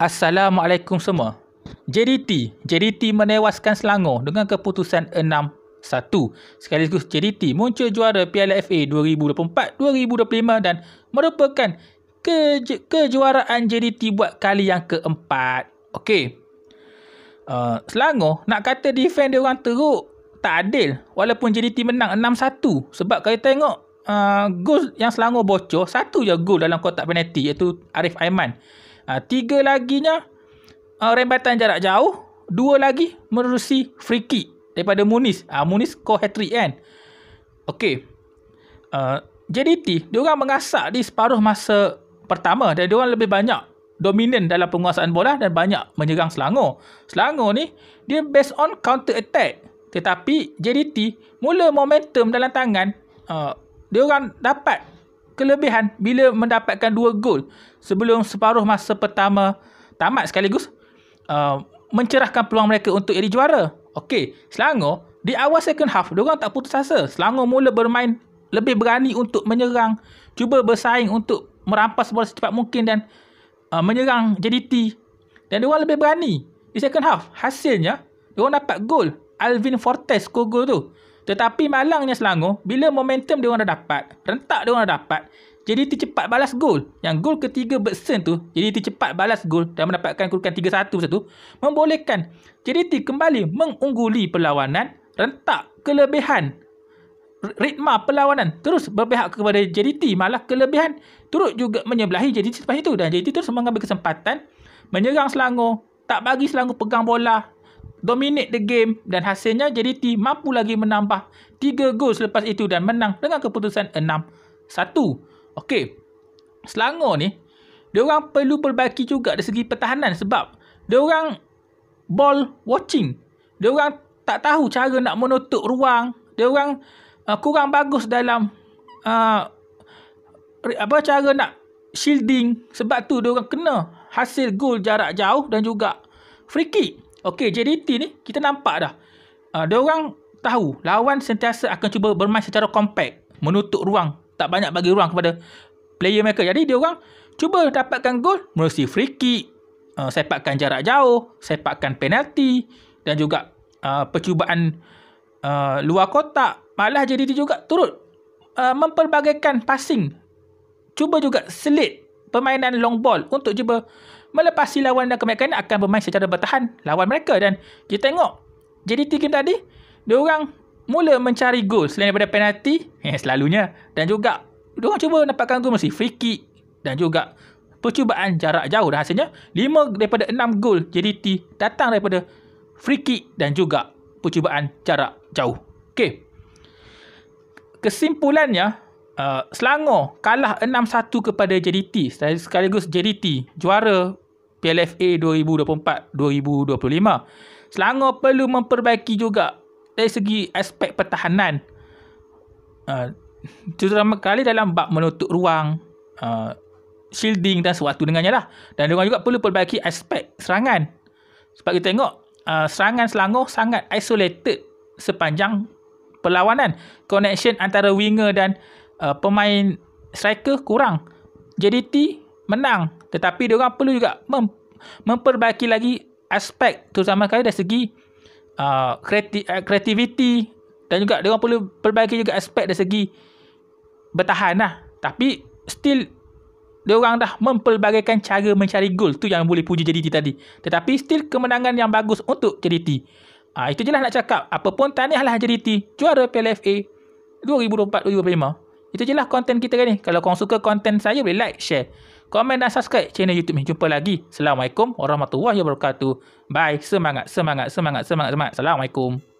Assalamualaikum semua. JDT menewaskan Selangor dengan keputusan 6-1. Sekaligus JDT muncul juara Piala FA 2024-2025 dan merupakan kejuaraan JDT buat kali yang keempat. Okey. Selangor nak kata defend dia orang teruk, tak adil. Walaupun JDT menang 6-1. Sebab kalau tengok gol yang Selangor bocor, satu je gol dalam kotak penalti iaitu Arif Aiman. Tiga laginya rembatan jarak jauh, dua lagi menerusi free kick daripada Muniz. Muniz score hat-trick kan. Okey. JDT diorang mengasak di separuh masa pertama dan diorang lebih banyak dominan dalam penguasaan bola dan banyak menyerang Selangor. Selangor ni dia based on counter attack. Tetapi JDT mula momentum dalam tangan, diorang dapat kelebihan bila mendapatkan 2 gol sebelum separuh masa pertama tamat, sekaligus mencerahkan peluang mereka untuk jadi juara. Okey, Selangor di awal second half diorang tak putus asa. Selangor mula bermain lebih berani untuk menyerang, cuba bersaing untuk merampas bola secepat mungkin dan menyerang JDT, dan diorang lebih berani di second half. Hasilnya diorang dapat gol. Alvin Fortes skor gol tu. Tetapi malangnya Selangor, bila momentum diorang dah dapat, rentak diorang dah dapat, JDT cepat balas gol. Yang gol ketiga Bergson tu, JDT cepat balas gol dan mendapatkan kedudukan 3-1 satu, membolehkan JDT kembali mengungguli perlawanan. Rentak kelebihan ritma perlawanan terus berpihak kepada JDT, malah kelebihan turut juga menyebelahi JDT selepas itu, dan JDT terus mengambil kesempatan menyerang Selangor, tak bagi Selangor pegang bola, dominate the game, dan hasilnya JDT mampu lagi menambah 3 gol selepas itu dan menang dengan keputusan 6-1. Okey. Selangor ni diorang perlu perbaiki juga dari segi pertahanan sebab diorang ball watching. Diorang tak tahu cara nak menutup ruang. Diorang kurang bagus dalam cara nak shielding. Sebab tu diorang kena hasil gol jarak jauh dan juga free kick. Okey, JDT ni kita nampak dah. Diorang tahu lawan sentiasa akan cuba bermain secara compact, menutup ruang, tak banyak bagi ruang kepada player mereka. Jadi diorang cuba dapatkan gol melalui free kick, sepakan jarak jauh, sepakan penalti dan juga percubaan luar kotak. Malah JDT juga turut mempelbagaikan passing. Cuba juga selit permainan long ball untuk cuba melepasi lawan dan kebanyakan akan bermain secara bertahan lawan mereka. Dan kita tengok JDT game tadi, diorang mula mencari gol selain daripada penalti, selalunya, dan juga diorang cuba dapatkan gol melalui free kick dan juga percubaan jarak jauh, dan hasilnya 5 daripada 6 gol JDT datang daripada free kick dan juga percubaan jarak jauh. Okey. Kesimpulannya, Selangor kalah 6-1 kepada JDT, sekaligus JDT juara Piala FA 2024-2025. Selangor perlu memperbaiki juga dari segi aspek pertahanan, terutama kali dalam bab menutup ruang, shielding dan sewaktu dengannya lah. Dan diorang juga perlu perbaiki aspek serangan. Sebab kita tengok serangan Selangor sangat isolated sepanjang perlawanan. Connection antara winger dan pemain striker kurang. JDT menang, tetapi diorang perlu juga memperbaiki lagi aspek, terutama kali dari segi kreativiti, dan juga diorang perlu perbaiki juga aspek dari segi bertahan lah. Tapi still diorang dah mempelbagaikan cara mencari gol. Tu yang boleh puji JDT tadi. Tetapi still kemenangan yang bagus untuk JDT. Itu je lah nak cakap. Apapun, tahniahlah JDT juara Piala FA 2024-2025. Itu je lah konten kita kali ni. Kalau korang suka konten saya, boleh like, share, komen dan subscribe channel YouTube ni. Jumpa lagi. Assalamualaikum warahmatullahi wabarakatuh. Bye. Semangat. Assalamualaikum.